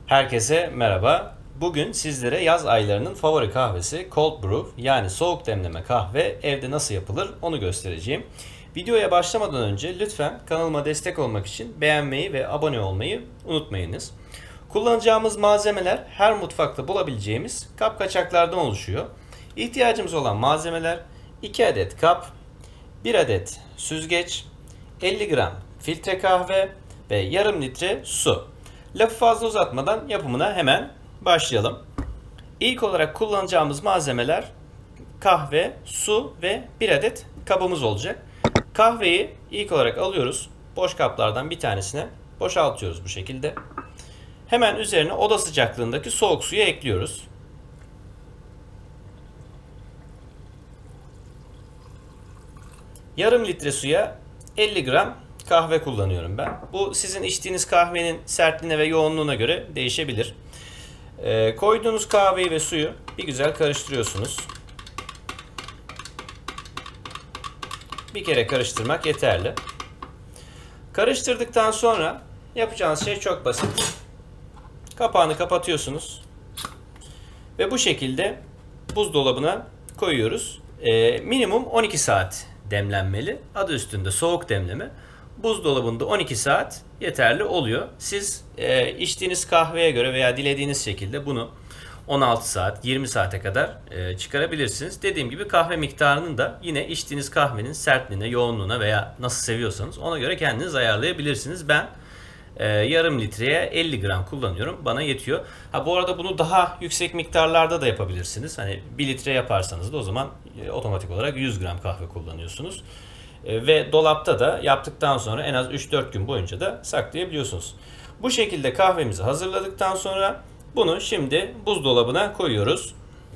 Herkese merhaba. Bugün sizlere yaz aylarının favori kahvesi Cold Brew yani soğuk demleme kahve evde nasıl yapılır onu göstereceğim. Videoya başlamadan önce lütfen kanalıma destek olmak için beğenmeyi ve abone olmayı unutmayınız. Kullanacağımız malzemeler her mutfakta bulabileceğimiz kap kaçaklardan oluşuyor. İhtiyacımız olan malzemeler 2 adet kap, 1 adet süzgeç, 50 gram filtre kahve ve yarım litre su. Lafı fazla uzatmadan yapımına hemen başlayalım. İlk olarak kullanacağımız malzemeler kahve, su ve 1 adet kabımız olacak. Kahveyi ilk olarak alıyoruz. Boş kaplardan bir tanesine boşaltıyoruz bu şekilde. Hemen üzerine oda sıcaklığındaki soğuk suyu ekliyoruz. Yarım litre suya 50 gram kahve kullanıyorum ben. Bu sizin içtiğiniz kahvenin sertliğine ve yoğunluğuna göre değişebilir. Koyduğunuz kahveyi ve suyu bir güzel karıştırıyorsunuz. Bir kere karıştırmak yeterli. Karıştırdıktan sonra yapacağınız şey çok basit. Kapağını kapatıyorsunuz. Ve bu şekilde buzdolabına koyuyoruz. Minimum 12 saat demlenmeli. Adı üstünde soğuk demleme. Buzdolabında 12 saat yeterli oluyor. Siz içtiğiniz kahveye göre veya dilediğiniz şekilde bunu 16 saat, 20 saate kadar çıkarabilirsiniz. Dediğim gibi kahve miktarını da yine içtiğiniz kahvenin sertliğine, yoğunluğuna veya nasıl seviyorsanız ona göre kendiniz ayarlayabilirsiniz. Ben yarım litreye 50 gram kullanıyorum. Bana yetiyor. Bu arada bunu daha yüksek miktarlarda da yapabilirsiniz. Hani 1 litre yaparsanız da o zaman otomatik olarak 100 gram kahve kullanıyorsunuz. Ve dolapta da yaptıktan sonra en az 3-4 gün boyunca da saklayabiliyorsunuz. Bu şekilde kahvemizi hazırladıktan sonra bunu şimdi buzdolabına koyuyoruz.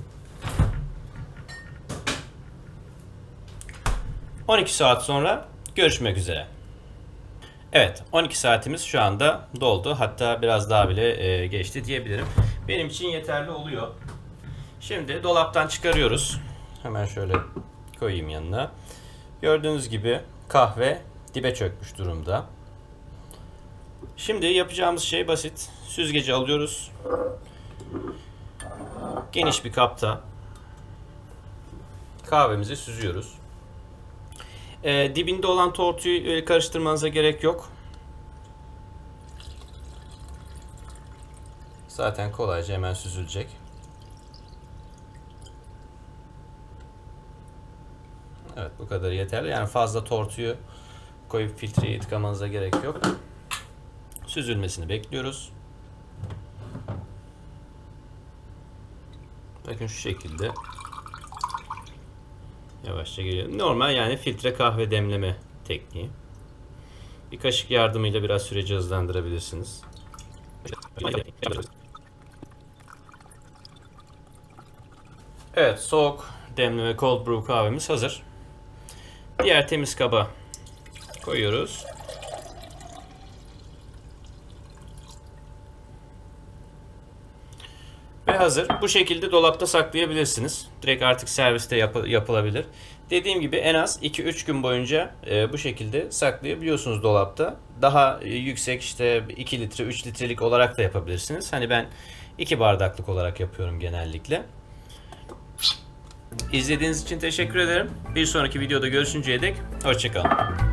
12 saat sonra görüşmek üzere. Evet, 12 saatimiz şu anda doldu. Hatta biraz daha bile geçti diyebilirim. Benim için yeterli oluyor. Şimdi dolaptan çıkarıyoruz. Hemen şöyle koyayım yanına. Gördüğünüz gibi kahve dibe çökmüş durumda. Şimdi yapacağımız şey basit. Süzgeci alıyoruz. Geniş bir kapta kahvemizi süzüyoruz. Dibinde olan tortuyu karıştırmanıza gerek yok. Zaten kolayca hemen süzülecek. Evet, bu kadar yeterli. Yani fazla tortuyu koyup filtreyi tıkamanıza gerek yok. Süzülmesini bekliyoruz. Bakın şu şekilde yavaşça geliyor. Normal yani filtre kahve demleme tekniği. Bir kaşık yardımıyla biraz süreci hızlandırabilirsiniz. Evet, soğuk demleme cold brew kahvemiz hazır. Diğer temiz kaba koyuyoruz. Ve hazır. Bu şekilde dolapta saklayabilirsiniz. Direkt artık serviste yapılabilir. Dediğim gibi en az 2-3 gün boyunca bu şekilde saklayabiliyorsunuz dolapta. Daha yüksek işte 2 litre 3 litrelik olarak da yapabilirsiniz. Hani ben 2 bardaklık olarak yapıyorum genellikle. İzlediğiniz için teşekkür ederim. Bir sonraki videoda görüşünceye dek hoşça kalın.